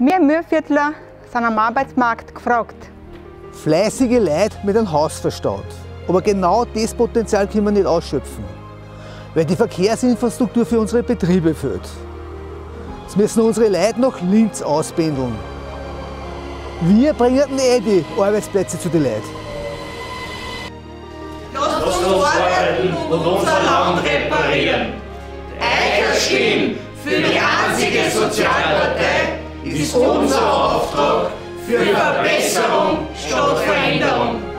Wir Mühlviertler sind am Arbeitsmarkt gefragt. Fleißige Leute mit einem Hausverstand. Aber genau das Potenzial können wir nicht ausschöpfen, weil die Verkehrsinfrastruktur für unsere Betriebe fehlt. Jetzt müssen unsere Leute nach Linz auspendeln. Wir bringen die Arbeitsplätze zu den Leuten. Lasst uns arbeiten und unser Land reparieren. Eure Stimme für die einzige Sozialpartei ist unser Auftrag für Verbesserung statt Veränderung.